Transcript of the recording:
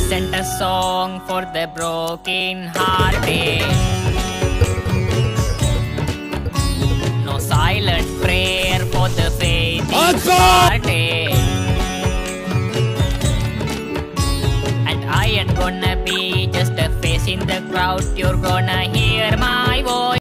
sent a song for the broken hearted. No silent prayer for the faint-hearted. And I ain't gonna be just a face in the crowd. You're gonna hear my